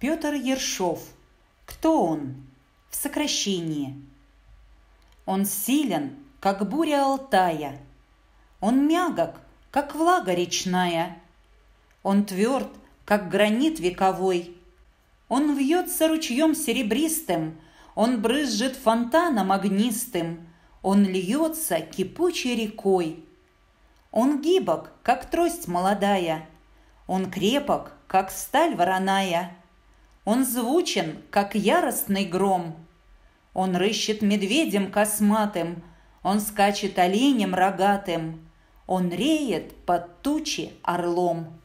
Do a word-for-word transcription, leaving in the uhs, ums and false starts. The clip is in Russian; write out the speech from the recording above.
Петр Ершов. Кто он? В сокращении. Он силен, как буря Алтая. Он мягок, как влага речная. Он тверд, как гранит вековой. Он вьется ручьем серебристым, он брызжет фонтаном огнистым, он льется кипучей рекой. Он гибок, как трость молодая, он крепок, как сталь вороная. Он звучен, как яростный гром. Он рыщет медведем косматым, он скачет оленем рогатым, он реет под тучи орлом.